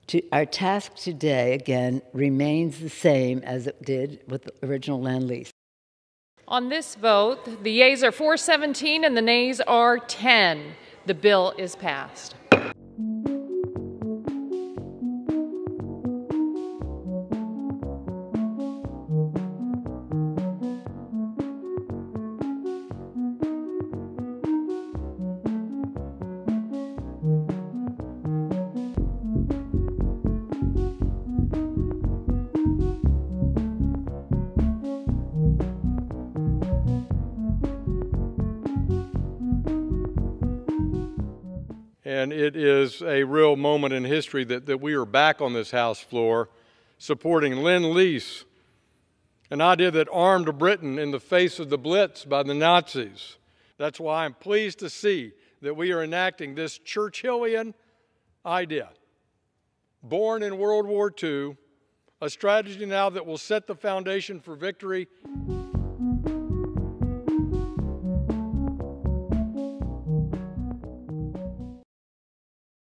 Our task today, again, remains the same as it did with the original Lend-Lease. On this vote, the yeas are 417 and the nays are 10. The bill is passed. And it is a real moment in history that we are back on this House floor supporting Lend-Lease, an idea that armed Britain in the face of the Blitz by the Nazis. That's why I'm pleased to see that we are enacting this Churchillian idea. Born in World War II, a strategy now that will set the foundation for victory.